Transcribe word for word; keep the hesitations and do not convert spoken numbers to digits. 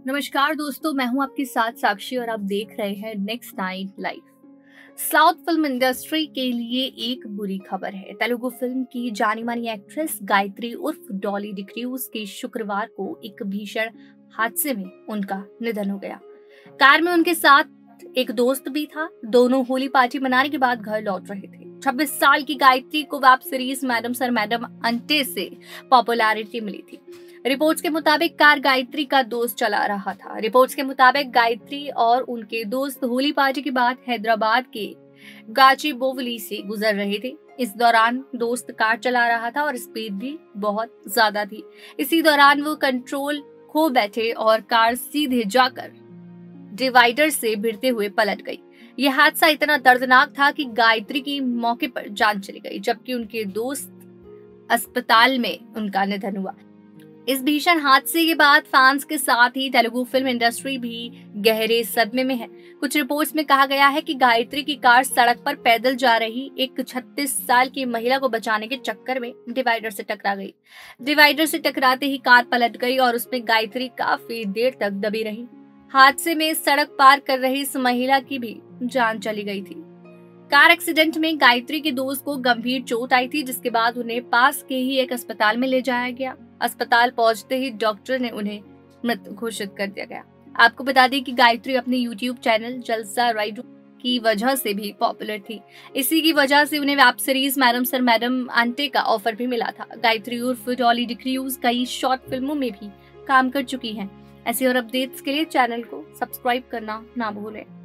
नमस्कार दोस्तों, मैं हूं आपके साथ साक्षी और आप देख रहे हैं next nine live. South film industry के लिए एक बुरी खबर है। तेलुगु फिल्म की जानी मानी एक्ट्रेस गायत्री उर्फ डॉली डिक्रूज के शुक्रवार को एक भीषण हादसे में उनका निधन हो गया। कार में उनके साथ एक दोस्त भी था। दोनों होली पार्टी मनाने के बाद घर लौट रहे थे। छब्बीस साल की गायत्री को web series madam sir madam Ante से पॉपुलैरिटी मिली थी। रिपोर्ट्स के मुताबिक कार गायत्री का दोस्त चला रहा था। रिपोर्ट्स के मुताबिक गायत्री और उनके दोस्त होली पार्टी के बाद हैदराबाद के गाचीबोवली से गुजर रहे थे। इस दौरान दोस्त कार चला रहा था और स्पीड भी बहुत ज्यादा थी। इसी दौरान वो कंट्रोल खो बैठे और कार सीधे जाकर डिवाइडर से भिड़ते हुए पलट गई। यह हादसा इतना दर्दनाक था कि गायत्री की मौके पर जान चली गई, जबकि उनके दोस्त अस्पताल में उनका निधन हुआ। इस भीषण हादसे के बाद फैंस के साथ ही तेलुगु फिल्म इंडस्ट्री भी गहरे सदमे में है। कुछ रिपोर्ट्स में कहा गया है कि गायत्री की कार सड़क पर पैदल जा रही एक छत्तीस साल की महिला को बचाने के चक्कर में डिवाइडर से टकरा गई। डिवाइडर से टकराते ही कार पलट गई और उसमें गायत्री काफी देर तक दबी रही। हादसे में सड़क पार कर रही इस महिला की भी जान चली गई थी। कार एक्सीडेंट में गायत्री के दोस्त को गंभीर चोट आई थी, जिसके बाद उन्हें पास के ही एक अस्पताल में ले जाया गया। अस्पताल पहुंचते ही डॉक्टर ने उन्हें मृत घोषित कर दिया गया। आपको बता दें कि गायत्री अपने यूट्यूब चैनल जलसा राइडू की वजह से भी पॉपुलर थी। इसी की वजह से उन्हें web series madam sir madam Aante का ऑफर भी मिला था। गायत्री उर्फ डॉली डिक्रूज कई शॉर्ट फिल्मों में भी काम कर चुकी हैं। ऐसी और अपडेट्स के लिए चैनल को सब्सक्राइब करना ना भूलें।